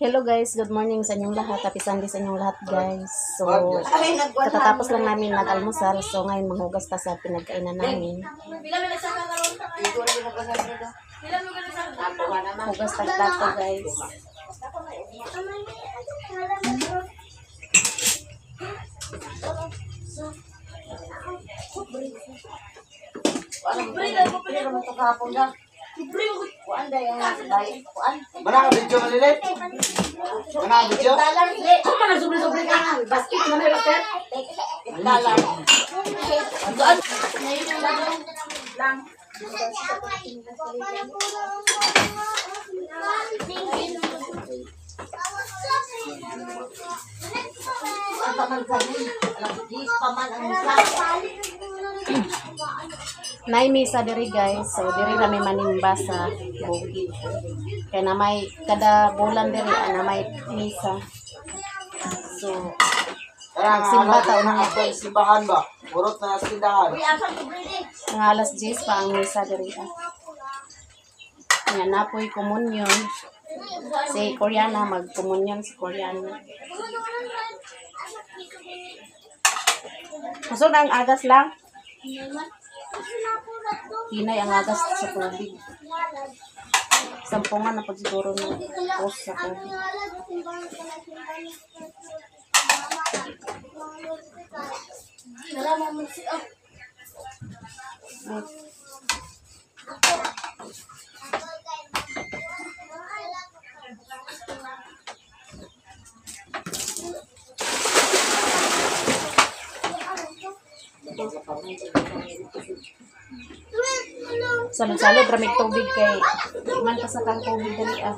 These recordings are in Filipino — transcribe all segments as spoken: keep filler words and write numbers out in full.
Hello guys, good morning sa inyong lahat. Happy Sunday sa inyong lahat guys. So, katatapos lang namin nag-almusal. So, ngayon maghugas ta sa pinagkainan namin. Hugas ta plato guys. Mana ka video malilit? Mana ka video? Kung mana sobre-sobre ka, basket mana basket? Dalam. Doon. Lang. Nay misa diri guys. So diri rami manimba sa bukid. Kaya na may kada bulan diri ana may misa. So Simba taon na ako simbahan ba? Urot na sindahan. mga alas diyes pa ang misa diri. Nga napoy komunyon. Si Koreana magkomunyon si Koreana. Gusto na ang agas lang. Hinay ang agas sa tubig. Sampungan na po siguro ng post sa tubig. Salud-salud ramig tubig kay man pa sa kang tubig dali ah.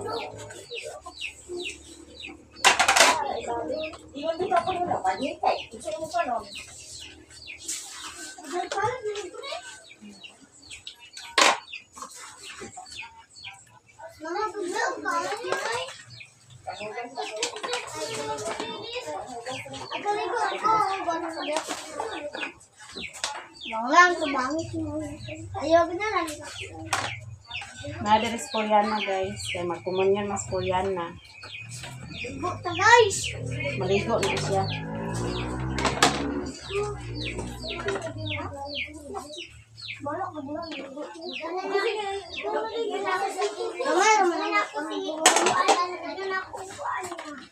Lang kubangit mo. Ayaw na lang. Madaris Koreana guys, kay magkomunyon mas Koreana. Bukta guys. Maligo na siya. Bolok ka bulan. Mama, mama na ako sige. Ano na ako kuan.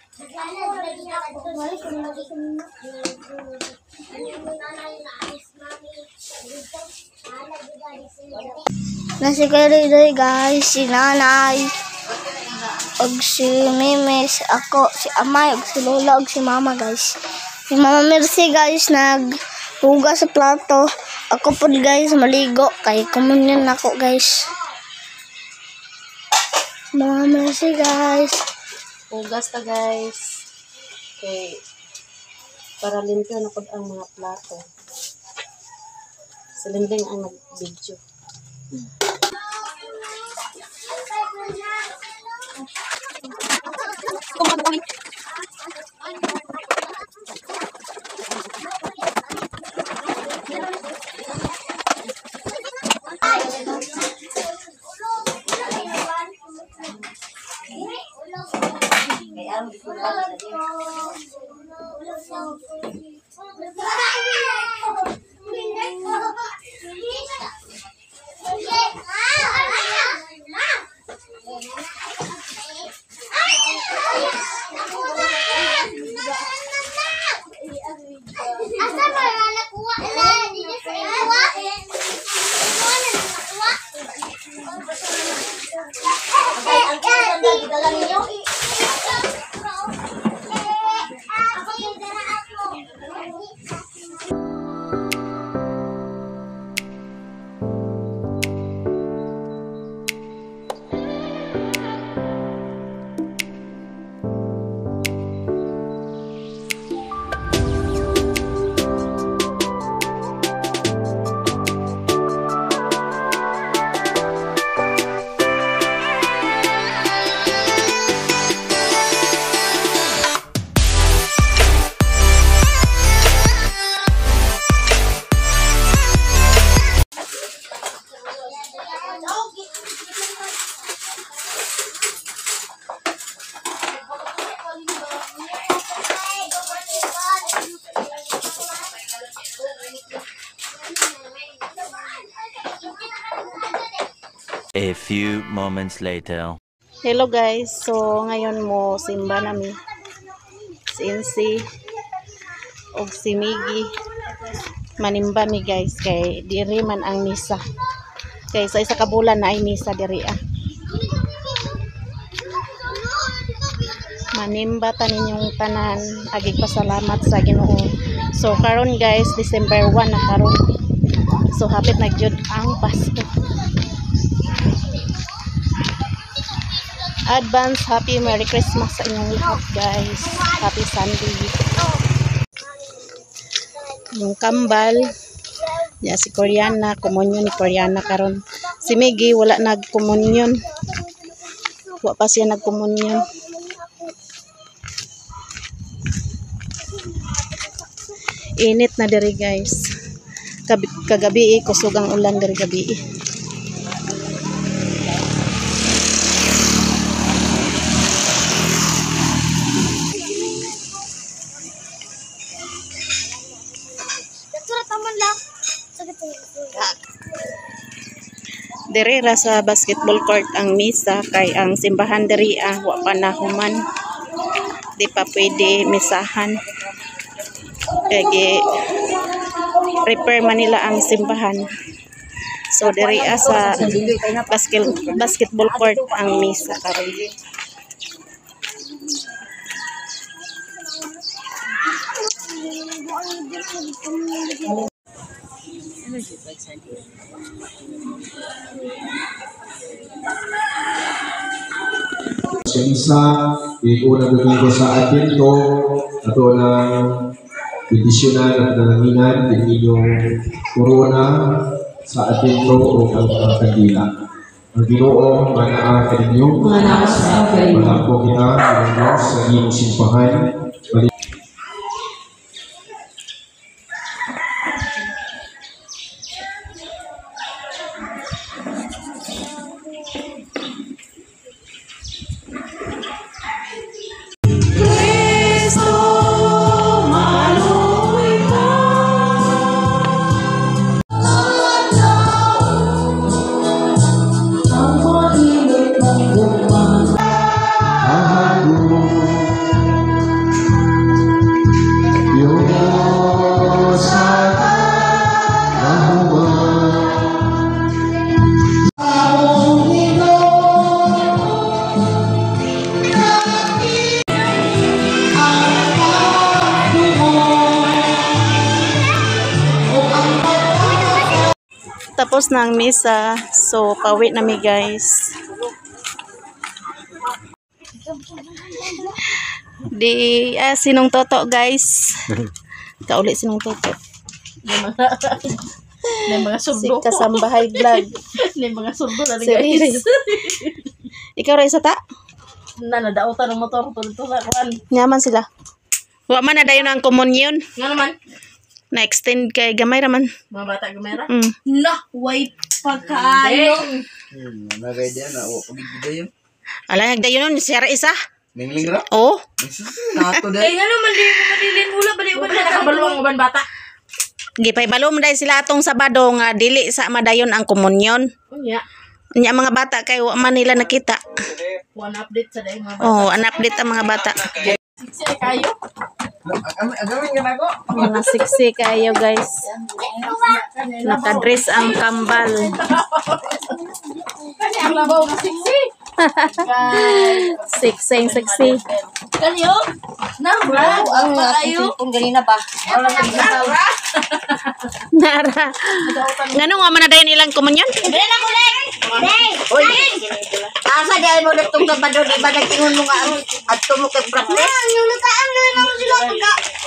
Nasi kari guys, si nanay og si Mimis, ako, si Amay, og si Lola, og si Mama guys. Si Mama Mercy guys, naghugas sa plato. Ako po guys, maligo, kay komunyon ako guys. Mama Mercy guys. Hugas ta guys. Okay. Para limpyo na po ang mga plato. Silinding ang nag-video. A few moments later. Hello guys, so ngayon mo simba nami si Insi og si Miggy manimba mi guys kay diri man ang misa kay sa isa ka bulan na ay misa diri ah. Manimba ta ninyong tanan agig pasalamat sa Ginoo. So karon guys December one na karon, so hapit na gyud ang Pasko. Advance happy Merry Christmas sa inyong lahat guys. Happy Sunday. Yung kambal ya si Koreana, komunyon ni Koreana karon. Si Miggy wala nagkomunyon. Wa pa siya nagkomunyon. Init na diri guys. Kab kagabi kusog ang ulan diri gabi. Diri ra sa basketball court ang misa kay ang simbahan diri ah wa pa nahuman. Di pa pwede misahan. Kaya repair man nila ang simbahan. So diri ah sa basket basketball court ang misa karon. Sa isa, unang domingo sa Advento, ato ng pedisyonan at nananginan din inyong corona sa Advento o ang uh, kandila. Ang Ginoo, manaa ka ninyo, manaa po kita, Ginoo, sa inyong simbahan. Tapos na ang misa, so pauwi na mi guys. Di ah, sinong toto guys. Kauli sinong toto. May mga Si sundo. Kasambahay vlog. May mga sundo na rin Si Riri. guys. Ikaw ra isa ta? Na nadautan ng motor tulito sa kwan. Nyaman sila. Wa man na dayon ang komunyon. Nga naman, Na-extend kay gamay raman. mga bata gumera. Mm. Na, wait pagkaayo. Hmm, nagay diyan na o pagigida yun. Ala nagdayon nun siya ra isa. Ningling ra. Oh. Nato Eh, dahil. nga naman, di mo madilin mula ba di ba nakabalong uban bata? Gipay balom dahil sila atong Sabado nga dili sa madayon ang komunyon. Unya, Nya mga bata kay wa man nila nakita. one update sa dahil mga bata. Oh, an-update ang mga bata. Siksi kayo. Agawin ka na ko. Mga siksi kayo guys. Nakadress ang kambal. Kani ang labaw na siksi. Siksing siksi. Kanyo? Nara, ang maayo. Kung ganina ba? Nara. Nara. Ngano nga man na dayon ilang komunyon? Dili na ko lang! Dili! Uy! Asa di ay mo nagtong Sabado, di ba nagtingon mo nga ang adto mo kay practice? Ang yung nataan na lang sila pagka...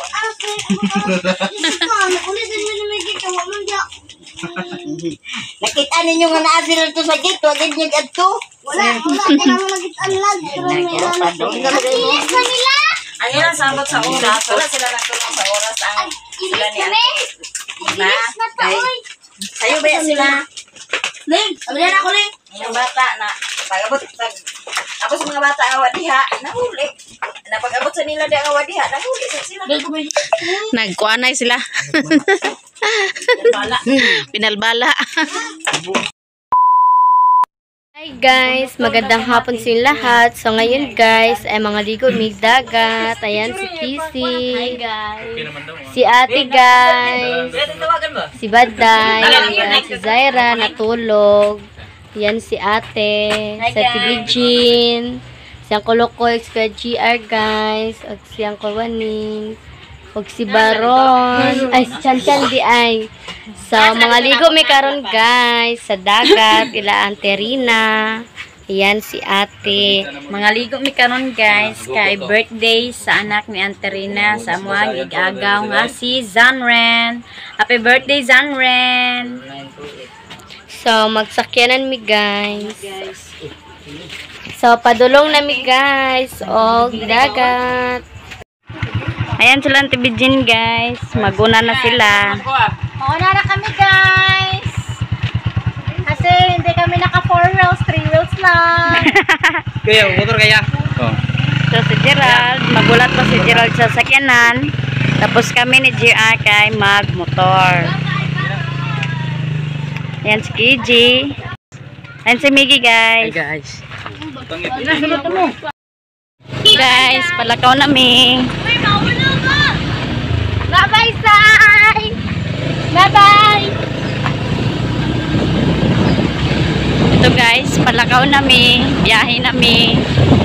Ano, ulit din yun may gito, wala diya. Nakita ninyo nga naa sila to sa gate, wag din yung adto. Wala, wala, di naman nagitaan lang. Nakinis na nila! Ang ilang sabot sa oras. Wala sila nagtulong sa oras. Ang sila ni Ate. Ima. Kay. Sayo ba sila? Ling, abila na ko Ling. Yung bata na pag-abot pag tapos mga bata ang awadiha, nahuli. Na pag-abot sa nila di ang awadiha, nahuli sa sila. Nagkuanay sila. Bala. Pinalbala. Hi guys, magandang hapon sa inyo lahat. So ngayon guys, ay mga ligo may dagat. Ayan si Kissy. Hi guys. Si Ate guys. Si Baday. Ayan si Zaira natulog. Ayan si Ate. Si Ate Jean. Si Uncle Lokoy, si G R guys. At si Uncle Waning. Huwag si Baron. Ay, si Chan Chan di ay. So, mga ligo may karon guys. Sa dagat. Ila Ante Rina. Ayan si ate. Mga ligo mi karon guys. Kay birthday sa anak ni Ante Rina. Sa mga gigagaw nga si Zanren. Happy birthday Zanren. So, magsakyanan mi guys. So, padulong na mi guys. O, dagat. Ayan sila ang tibidjin guys. Maguna na sila. Mauna na kami guys. Kasi hindi kami naka four wheels, three wheels lang. Kaya, motor kaya? Oh. So si Gerald, magulat pa si Gerald sa sakyanan. Tapos kami ni G R kay magmotor. Ayan si K J. Ayan si Miggy guys. Hey guys. Guys, palakaw na mi. Bye-bye, Sai! Bye-bye! Ito guys, palakaw na mi. Biyahe na mi.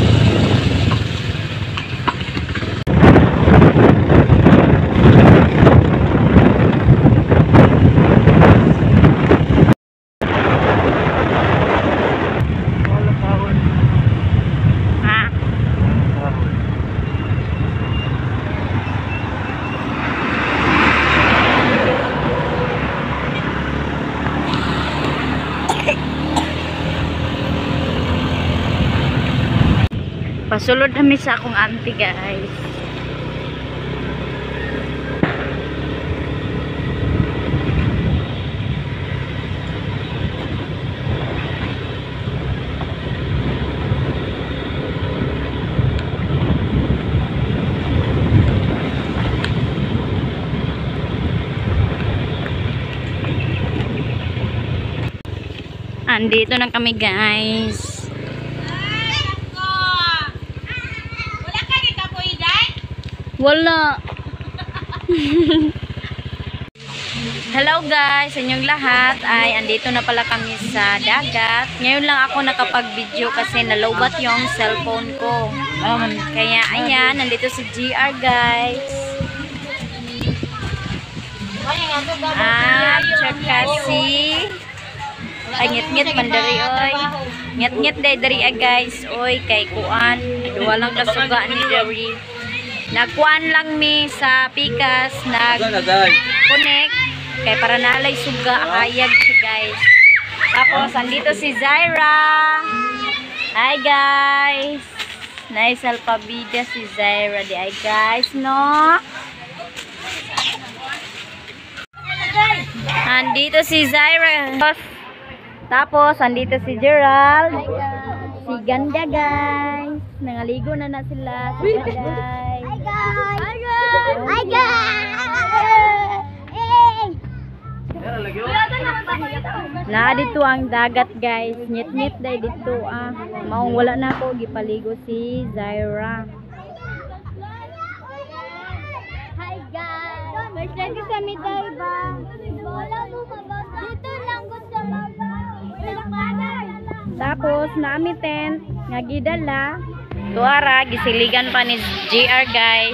Pasulod kami sa akong auntie guys. Andito na kami guys. Wala. Hello guys, sa inyong lahat ay andito na pala kami sa dagat. Ngayon lang ako nakapag-video kasi nalobat yung cellphone ko. Um, kaya ayan, nandito si G R guys. At tsaka si ay ngit-ngit mandari oy. Ngit-ngit day dari guys. Oy kay kuan. Duwa lang kasuga ni dari. Nagkuan lang mi sa pikas, nag-connect, kay para nalay suga, hayag si guys. Tapos, andito si Zaira. Hi guys. Naisal pabida si Zaira di ay guys, no? Andito si Zaira. Tapos, andito si Gerald. Si Ganda guys. Nangaligo na na sila. Si Ganda guys. Hi guys! Hi guys! Hi guys! Hey! Na dito ang dagat guys. Nyet-nyet day dito ah. Maong wala na ako gipaligo si Zaira. Hi guys! First time ko sa mitay ba? Wala mo mabasa. Dito lang ko sa baba. Tapos naami tent nga gidala. Tuara gisiligan pa ni G R guys.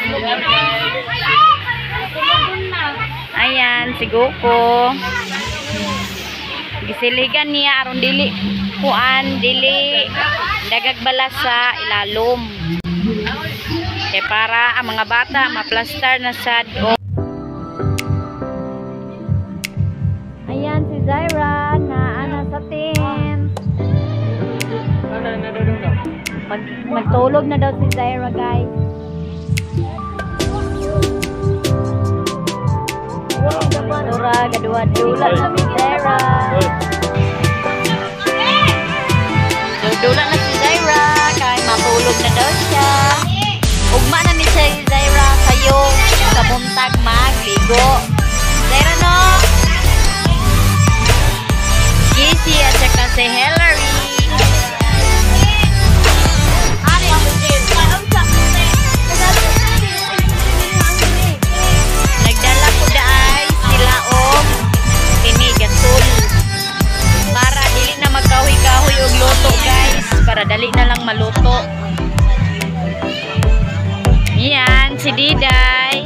Ayan si Goku. Gisiligan niya aron dili kuan dili dagag balas sa ilalom. Kaya para ang mga bata maplastar na sa doon. Ayan si Zaira na ana sa tent. Mag magtulog na daw si Zaira guys. Dura gadua-dula na si Zaira. Dula na si Zaira kay matulog na daw siya. Ugma na ni siya si Zaira kayo sa buntag magligo. Zaira no. Kissy at saka si Hillary. Madali na lang maluto. Yan, si Diday.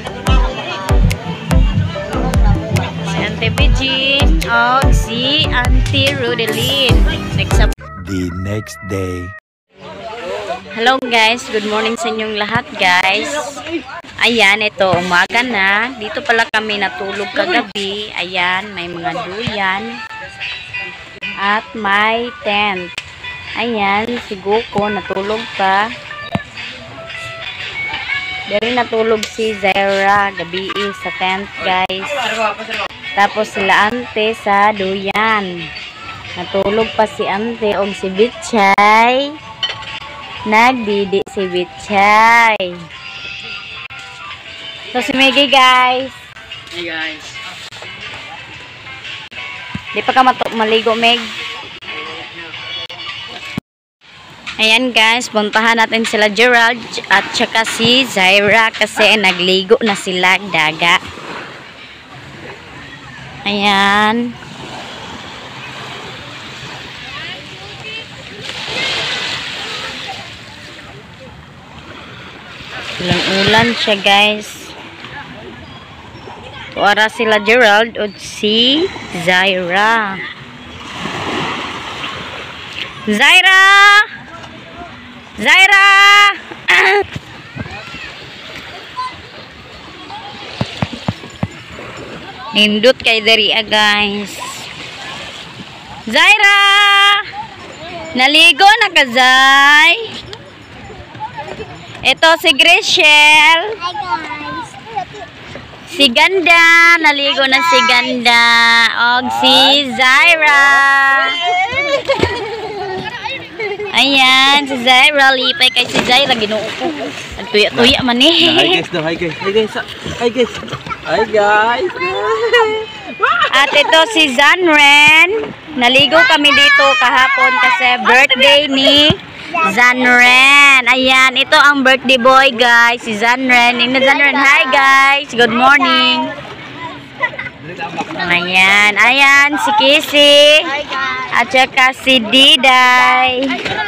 Si Auntie Virgin. O si Auntie Rodeline. Next up. The next day. Hello guys, good morning sa inyong lahat guys. Ayan, ito, umaga na. Dito pala kami natulog kagabi. Ayan, may mga duyan. At may tent. Ayan, si Goko natulog pa. Dari natulog si Zaira gabi sa tent guys. Tapos sila ante sa duyan. Natulog pa si ante o si Bitchay. Nagdidi si Bitchay. So si Meggy guys. Hey guys. Di pa ka maligo Meg. Ayan guys, puntahan natin sila Gerald at saka si Zaira kasi nagligo na sila daga. Ayan. Ulan-ulan siya guys. Tuara sila Gerald at si Zaira. Zaira! Zaira! Nindot kay Daria guys. Zaira! Naligo na ka, Zay? Ito si Grishel. Hi guys. Si Ganda. Naligo na si Ganda. Og si Zaira. Ayan, si Zaira. Lipay kay si Zaira. Ginuupo. Tuya-tuya man eh. Hi guys daw, hi guys. Hi guys. Hi guys. Hi guys. At ito si Zanren. Naligo kami dito kahapon kasi birthday ni Zanren. Ayan, ito ang birthday boy guys. Si Zanren. Ina Zanren. Hi guys. Good morning. Ayan, ayan si Kissy. At saka si Diday.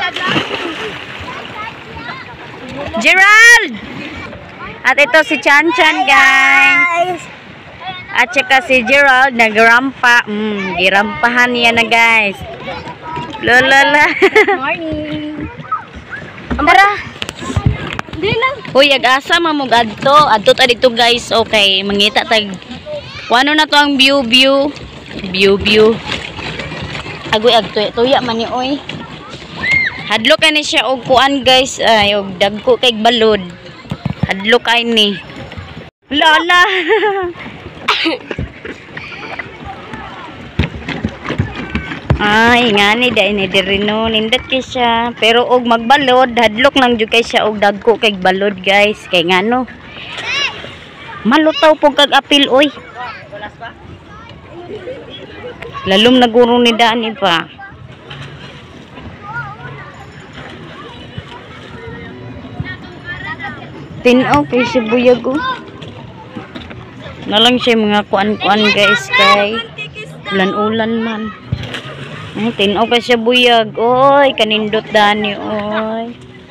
Gerald! At ito si Chan Chan guys. At saka si Gerald nagrampa. Mm, girampahan niya na guys. Lolala. Morning. Tara. Dili lang. Uy, ag-asa mamog adto. Adto ta dito guys. Okay, mangita tag. Kuano na to ang view view. View view. Agoy agto tuya man ni oy. Hadlo kay ni siya og kuan guys. Ay og dagko kay balod. Hadlo kay ni. Lala. Ay, nga ni dahil ni Dirino. Nindot kay siya. Pero og magbalod, hadlok lang dyan kay siya og dagko kay balod guys. Kay nga no. Malutaw po kag apil, oy. Lalom naguro ni Dani pa. Tinaw kay si Buyag, oh. Nalang siya mga kuan-kuan guys kay ulan-ulan man. Ay, tinaw ka siya Buyag. Oy, kanindot Dani, oy.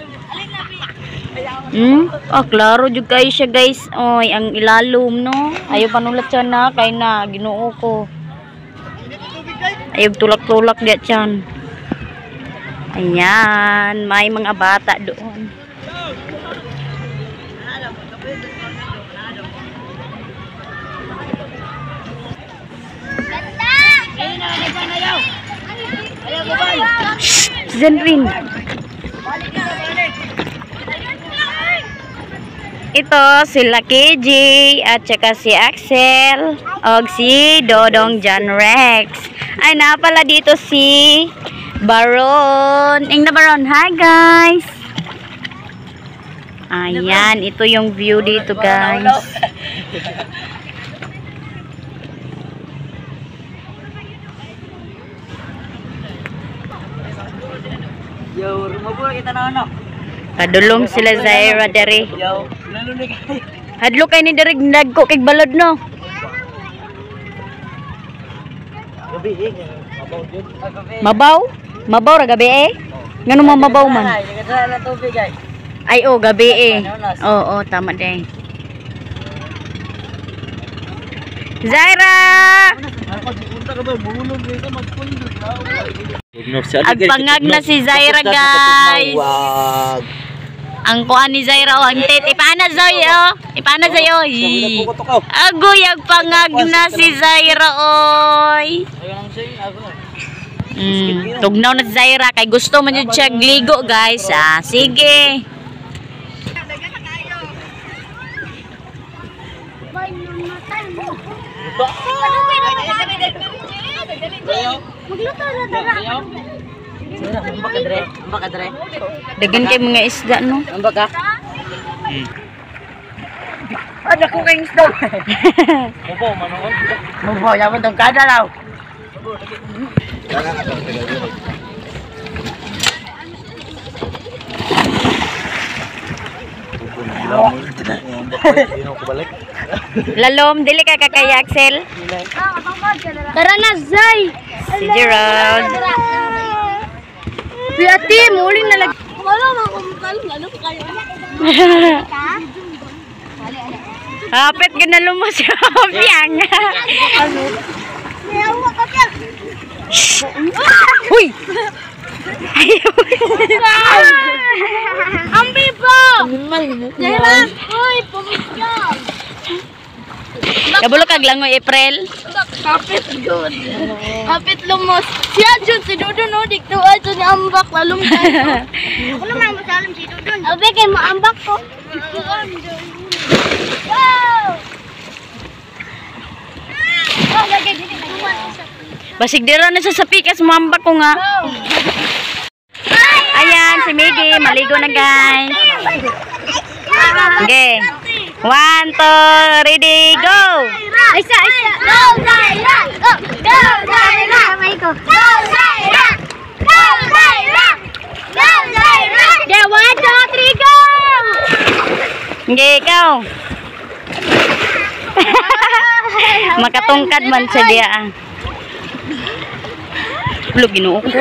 Hmm? Ah, klaro jud kay siya guys. Oy, ang ilalom no. Ayaw panulat siya na kay na Ginoo ko. Ayaw tulak-tulak diya tiyan. Ayan, may mga bata doon. Zenrin. Ito sila K J at saka si Axel o si Dodong John Rex. Ay na pala dito si Baron. Ing na Baron. Hi guys. Ayan, ito yung view dito guys. Yo, rumabo kita na ano. Kadulong sila Zaira dari. Yo, nalunig kay. Hadlo kay ni dari nagko kay balod no. Gabi eh. Mabaw jud. Mabaw? Mabaw ra gabi eh. Ngano mamabaw man? Ay, nagdala ng tubig ay. Ay, oh, gabi eh. Oo, oh, oh, tama din. Zaira! Agpangag na si Zaira, guys. Ang kuha ni Zaira, oh, ang tit. Ipana sa'yo, oh. Ipana sa'yo. Agoy, agpangag na si Zaira, oy. Mm, tugnaw na si Zaira. Kay gusto man yun siya gligo, guys. Ah, sige. Dagan kay mga isda, no? Ambak ka? Ada ko kay isda. Opo, manoon. Opo, yaman tong kada raw. Lalom, dili ka kakay Axel. Tara na, Zay! Si Gerald. Si ate, muling na lagi. Wala, makumukal. Ano pa kayo? Hapit ka na lumos yung piyang. Yawa ka, Piyang! Uy! Ang bibo! Zayra! Uy, pumisya! Kabulo kag langoy April. Kapit good. Kapit lumos. Siya dyan, si Dudun, no? Dikto ay ito ni ambak. Lalong tayo. Ano man masalam si Dudun? Abe, kay maambak ko. Wow! Oh, lagay din. Basig dira na sa sapikas mambak ko nga. Ayan, si Miggy. Maligo na, guys. Okay. One, two, ready, go! Isa, isa. Go, Zaira! Go, go, Zaira! Go, Zaira! Go, Zaira! Go, Zaira! Yeah, one, two, three, go! Okay, ikaw. Makatungkad man sa diya. Lo, ginuo ko.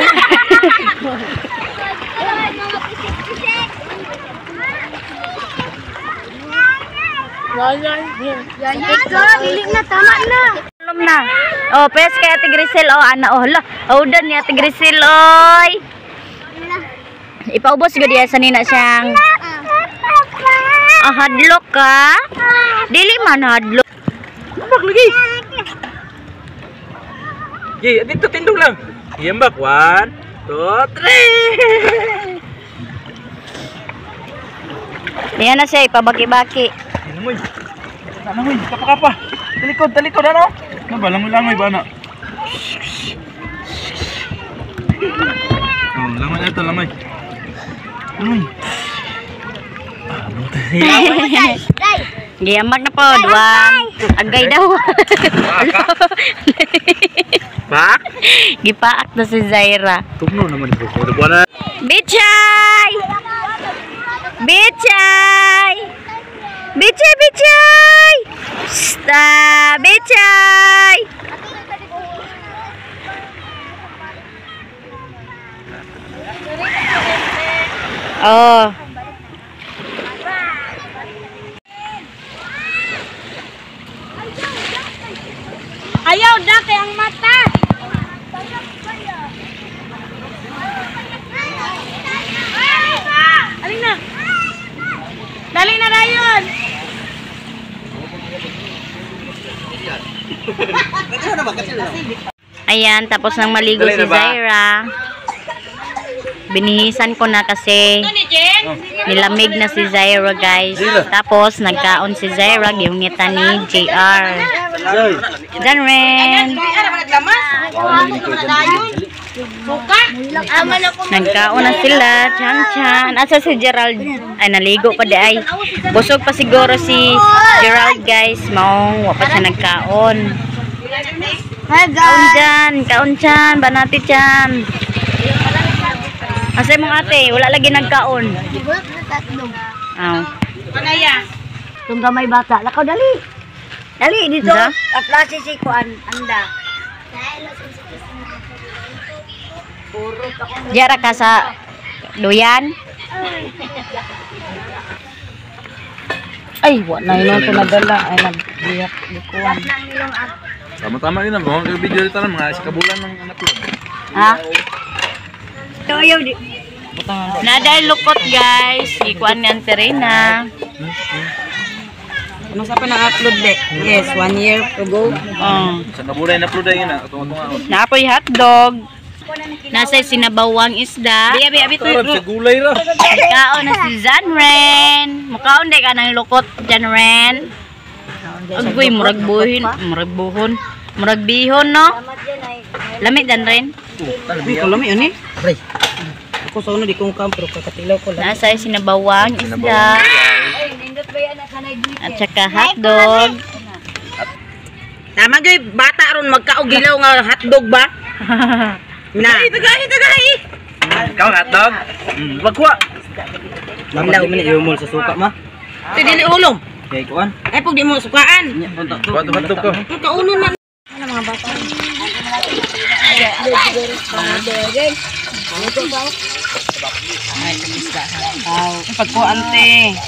Dili na, tama na. Alam na. Oh, pes kay Ate Grisel. Oh, ana. Oh, hala. Oh, dan ni Ate Grisel, oy. Ipaubos ko diya sa nina siyang. Ah, hadlok ka? Dili man hadlok. Ambak lagi. Ye, dito tindog lang. Iambak. One, two, three. Yan na siya, ipabaki-baki. Langoy. Langoy, kapa-kapa. Talikod, talikod, ano? Ano ba? Langoy-langoy ba, ano? Oh, langoy na ito, langoy. Langoy. Giyamak na po, duwang. Agay daw. Pak? Gipaak na si Zaira. Tugno naman ito. Ito po na. Bichay! Bichay! Bichay, Bichay! Sta, Bichay! Oh. Ayaw, dake ang mata. Aling na. Dali na rayon. Ayan, tapos nang maligo si Zaira. Binihisan ko na kasi nilamig na si Zaira, guys. Tapos nagkaon si Zaira, gihungitan ni J R. Diyan rin. Nagkaon na sila. Chan chan. Asa si Gerald? Ay, naligo pa di ay. Busog pa siguro si Gerald, guys. Maong wapa siya nagkaon. Kaon dyan. Kaon dyan. Banati dyan. Asa mong ate? Wala lagi nagkaon. Aw. Panaya. Itong gamay bata. Lakaw, dali. Dali, dito. Da? Aplasi si Kuan. Anda. Diara ka sa Duyan. Ay, wa na yun ito nadala. Ay, nagbiyak. Likuan. Tama-tama yun ang mga video dito lang, mga sikabulan ng upload. Ha? Ito ayaw di. Naday lukot guys. Ikuan ni Terena. Ano sa pa na-upload de? Yes, one year ago. Oh. Sa kabulan na upload yun na. Tunga-tunga. Naapoy hotdog. Nasa sinabawang isda. Abi, abi, abi, Tarap sa gulay ra. Kaon na si Janren. Mukaon de ka ng lukot, Janren. Agoy, murag buhin. Murag buhon. Murag bihon, no? Lamit, Janren. Uy, kalami yun eh. Pre. Ako sa una di kong kampro, kakatilaw ko lang. Nasa sinabawang isda. At saka hotdog. Tama gay, bata ron magkaugilaw nga hotdog ba? Na. Tagay, tagay. Ikaw hotdog? Hmm, wag kuha. Lamlaw man iumol sa suka ma. Ti dili ulom. Kay kuan. Ay pag di mo sukaan. Kuha to hotdog ko. Kaunon man. Pagkuan te.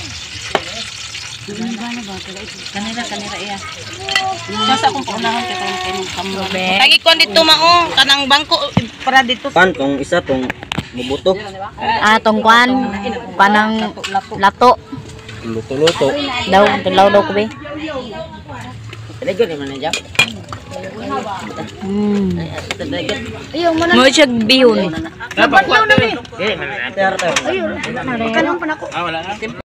Kanira, kanira iya. Sasa akong paunahan kay tawag kayo kamera. Lagi ko dito mao kanang bangko para dito. Pan tong isa tong mubuto. Ah, tongkwan. Panang lato. Luto-luto. Daw, tulaw daw ko be. Talaga ni man na jam. Hmm. Talaga. Mo siya bihon. Dapat kuha to. Okay, man. Ah, wala na.